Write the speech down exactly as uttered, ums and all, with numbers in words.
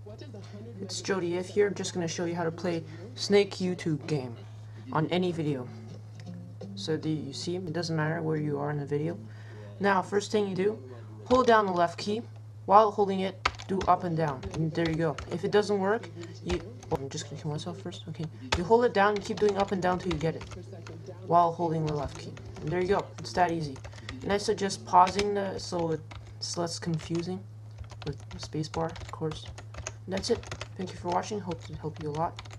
It's Jody F here. I'm just going to show you how to play Snake YouTube game on any video. So do you see? It doesn't matter where you are in the video. Now, first thing you do, hold down the left key. While holding it, do up and down. And there you go. If it doesn't work, you... Oh, I'm just going to kill myself first. Okay. You hold it down and keep doing up and down till you get it. While holding the left key. And there you go. It's that easy. And I suggest pausing the, so it's less confusing. With spacebar, of course. And that's it. Thank you for watching. Hope to help you a lot.